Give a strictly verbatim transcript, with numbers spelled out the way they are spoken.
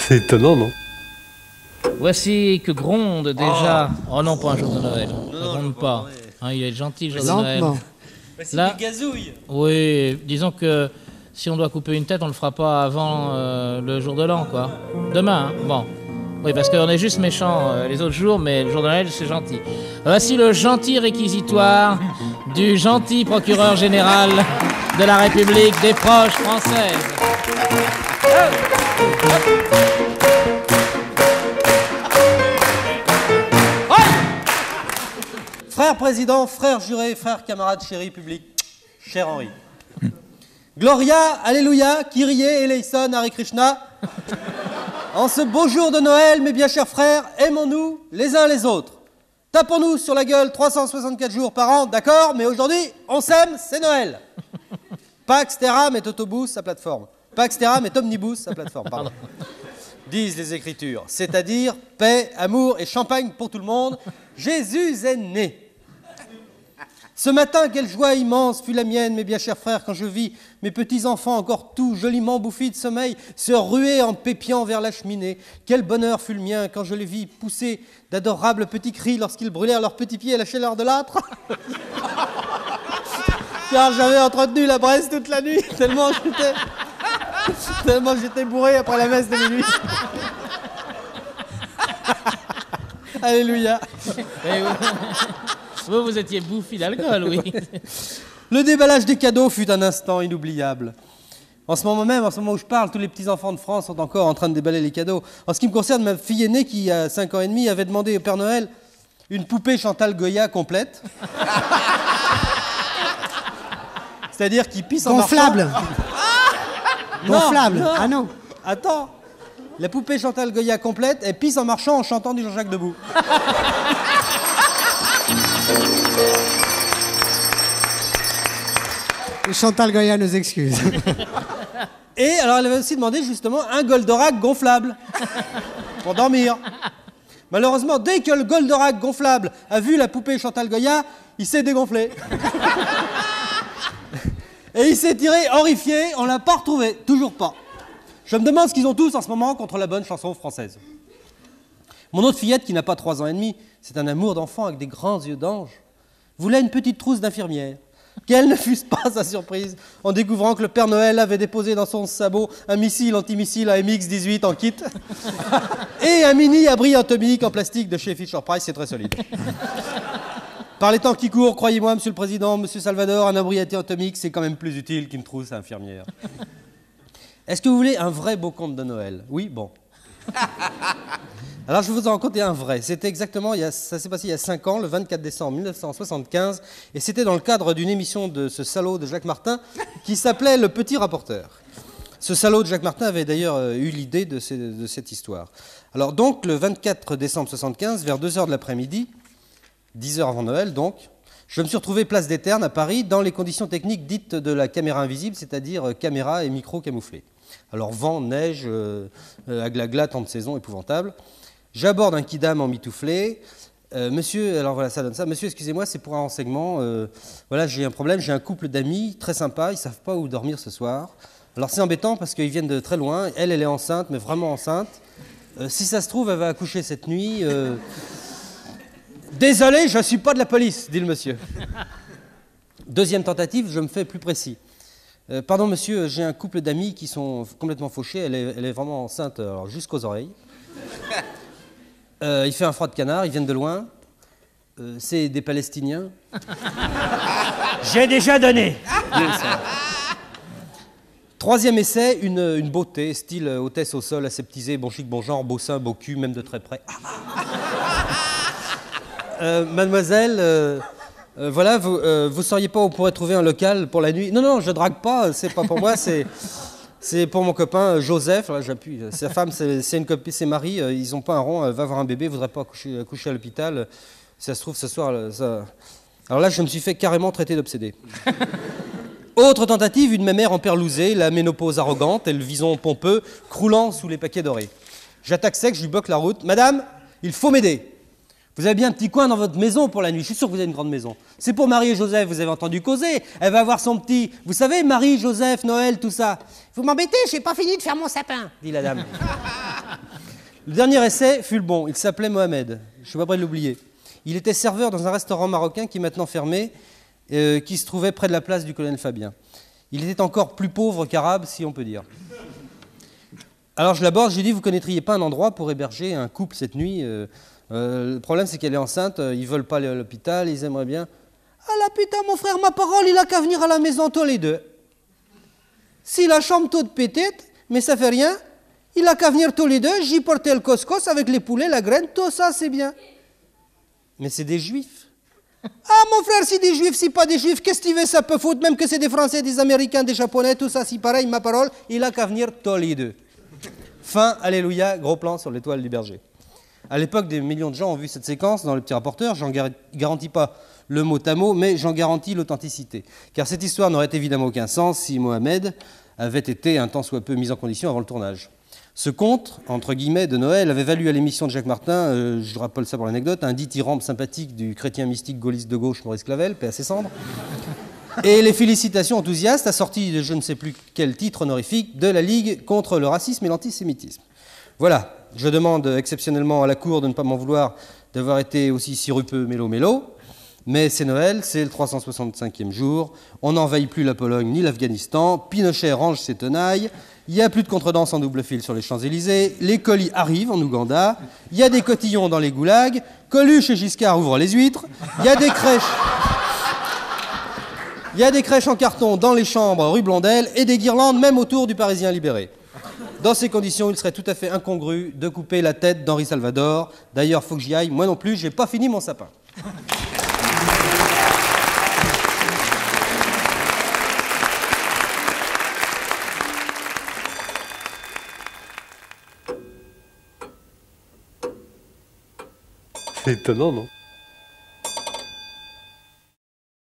C'est étonnant, non? Voici que gronde déjà. Oh, oh non, pas un jour de Noël. Ne gronde pas. Hein, il est gentil, le jour de Noël. Bah, c'est Là, du gazouille. Oui, disons que si on doit couper une tête, on le fera pas avant euh, le jour de l'an, quoi. Demain, hein. Bon. Oui, parce qu'on est juste méchants euh, les autres jours, mais le jour de Noël, c'est gentil. Voici le gentil réquisitoire du gentil procureur général de la République des proches françaises. Frère président, frère juré, frère camarade, chéri public, cher Henri. Gloria, Alléluia, Kyrie, Eleison, Hare Krishna. En ce beau jour de Noël, mes bien chers frères, aimons-nous les uns les autres. Tapons-nous sur la gueule trois cent soixante-quatre jours par an, d'accord, mais aujourd'hui, on s'aime, c'est Noël. Pax Terram est autobus, sa plateforme. Pax Terram est omnibus, sa plateforme, pardon. Disent les Écritures, c'est-à-dire paix, amour et champagne pour tout le monde. Jésus est né. Ce matin, quelle joie immense fut la mienne, mes bien chers frères, quand je vis mes petits-enfants encore tout joliment bouffis de sommeil se ruer en pépiant vers la cheminée. Quel bonheur fut le mien quand je les vis pousser d'adorables petits cris lorsqu'ils brûlèrent leurs petits pieds à la chaleur de l'âtre. Car j'avais entretenu la braise toute la nuit, tellement j'étais, tellement j'étais bourré après la messe de minuit. Alléluia. Vous, vous étiez bouffi d'alcool, oui. Le déballage des cadeaux fut un instant inoubliable. En ce moment même, en ce moment où je parle, tous les petits-enfants de France sont encore en train de déballer les cadeaux. En ce qui me concerne, ma fille aînée, qui a cinq ans et demi, avait demandé au Père Noël une poupée Chantal Goya complète. C'est-à-dire qui pisse en Gonflable. marchant. Gonflable. Non, Ah non. Attends. La poupée Chantal Goya complète, elle pisse en marchant en chantant du Jean-Jacques Debout. Chantal Goya nous excuse. Et alors elle avait aussi demandé justement un Goldorak gonflable pour dormir. Malheureusement, dès que le Goldorak gonflable a vu la poupée Chantal Goya, il s'est dégonflé. Et il s'est tiré horrifié, on l'a pas retrouvé, toujours pas. Je me demande ce qu'ils ont tous en ce moment contre la bonne chanson française. Mon autre fillette, qui n'a pas trois ans et demi, c'est un amour d'enfant avec des grands yeux d'ange, voulait une petite trousse d'infirmière. Quelle ne fût pas sa surprise en découvrant que le Père Noël avait déposé dans son sabot un missile antimissile à M X dix-huit en kit et un mini abri atomique en plastique de chez Fisher-Price, c'est très solide. Par les temps qui courent, croyez-moi, Monsieur le Président, Monsieur Salvador, un abri atomique, c'est quand même plus utile qu'une trousse infirmière. Est-ce que vous voulez un vrai beau conte de Noël? Oui, bon. Alors je vais vous en raconter un vrai. C'était exactement, il y a, ça s'est passé il y a cinq ans, le vingt-quatre décembre mille neuf cent soixante-quinze, et c'était dans le cadre d'une émission de ce salaud de Jacques Martin qui s'appelait Le Petit Rapporteur. Ce salaud de Jacques Martin avait d'ailleurs euh, eu l'idée de, ces, de cette histoire. Alors donc, le vingt-quatre décembre soixante-quinze, vers deux heures de l'après-midi, dix heures avant Noël donc, je me suis retrouvé place des Ternes à Paris dans les conditions techniques dites de la caméra invisible, c'est-à-dire euh, caméra et micro camouflés. Alors vent, neige, euh, euh, aglagla, temps de saison épouvantable. J'aborde un kidam en mitouflé. Euh, monsieur, alors voilà, ça donne ça. Monsieur, excusez-moi, c'est pour un renseignement. Euh, voilà, j'ai un problème, j'ai un couple d'amis très sympa, ils ne savent pas où dormir ce soir. Alors c'est embêtant parce qu'ils viennent de très loin. Elle, elle est enceinte, mais vraiment enceinte. Euh, si ça se trouve, elle va accoucher cette nuit. Euh... Désolé, je ne suis pas de la police, dit le monsieur. Deuxième tentative, je me fais plus précis. Euh, pardon monsieur, j'ai un couple d'amis qui sont complètement fauchés, elle est, elle est vraiment enceinte alors, jusqu'aux oreilles. Euh, il fait un froid de canard, ils viennent de loin. Euh, c'est des Palestiniens. J'ai déjà donné. Troisième essai, une, une beauté, style hôtesse au sol, aseptisée, bon chic, bon genre, beau sein, beau cul, même de très près. euh, mademoiselle, euh, euh, voilà, vous ne euh, sauriez pas où on pourrait trouver un local pour la nuit? Non, non, je drague pas, c'est pas pour moi, c'est... C'est pour mon copain Joseph, là j'appuie, sa femme c'est une copine, c'est Marie, euh, ils n'ont pas un rond, elle va avoir un bébé, ne voudrait pas accoucher, accoucher à l'hôpital, si ça se trouve ce soir, là, ça... Alors là je me suis fait carrément traiter d'obsédé. Autre tentative, une mémère emperlousée, la ménopause arrogante et le vison pompeux, croulant sous les paquets dorés. J'attaque sec, je lui bloque la route, madame, il faut m'aider. Vous avez bien un petit coin dans votre maison pour la nuit. Je suis sûr que vous avez une grande maison. C'est pour Marie et Joseph, vous avez entendu causer. Elle va avoir son petit... Vous savez, Marie, Joseph, Noël, tout ça. Vous m'embêtez, j'ai pas fini de faire mon sapin, dit la dame. Le dernier essai fut le bon. Il s'appelait Mohamed. Je ne suis pas prêt de l'oublier. Il était serveur dans un restaurant marocain qui est maintenant fermé, euh, qui se trouvait près de la place du colonel Fabien. Il était encore plus pauvre qu'arabe, si on peut dire. Alors je l'aborde, je lui dis, vous ne connaîtriez pas un endroit pour héberger un couple cette nuit euh, euh, Le problème, c'est qu'elle est enceinte, euh, ils ne veulent pas aller à l'hôpital, ils aimeraient bien... Ah là, putain, mon frère, ma parole, il a qu'à venir à la maison tous les deux. Si la chambre toute petite, mais ça fait rien, il a qu'à venir tous les deux, j'y portais le couscous avec les poulets, la graine, tout ça, c'est bien. Mais c'est des juifs. Ah, mon frère, si des juifs, si pas des juifs, qu'est-ce que tu veux, ça peut foutre, même que c'est des Français, des Américains, des Japonais, tout ça, si pareil, ma parole, il a qu'à venir tous les deux. Fin, alléluia, gros plan sur l'étoile du berger. À l'époque, des millions de gens ont vu cette séquence dans le petit rapporteur. J'en garantis pas le mot à mot, mais j'en garantis l'authenticité. Car cette histoire n'aurait évidemment aucun sens si Mohamed avait été un tant soit peu mis en condition avant le tournage. Ce conte, entre guillemets, de Noël avait valu à l'émission de Jacques Martin, euh, je rappelle ça pour l'anecdote, un dithyrambe sympathique du chrétien mystique gaulliste de gauche Maurice Clavel, paix à ses cendres, et les félicitations enthousiastes assorties de je ne sais plus quel titre honorifique de la Ligue contre le racisme et l'antisémitisme. Voilà, je demande exceptionnellement à la Cour de ne pas m'en vouloir d'avoir été aussi sirupeux mélo-mélo, mais c'est Noël, c'est le trois cent soixante-cinquième jour, on n'envahit plus la Pologne ni l'Afghanistan, Pinochet range ses tenailles, il n'y a plus de contredanse en double fil sur les Champs-Élysées, les colis arrivent en Ouganda, il y a des cotillons dans les goulags, Coluche et Giscard ouvrent les huîtres, il y a des crèches... Il y a des crèches en carton dans les chambres rue Blondel et des guirlandes même autour du Parisien libéré. Dans ces conditions, il serait tout à fait incongru de couper la tête d'Henri Salvador. D'ailleurs, faut que j'y aille. Moi non plus, j'ai pas fini mon sapin. C'est étonnant, non ?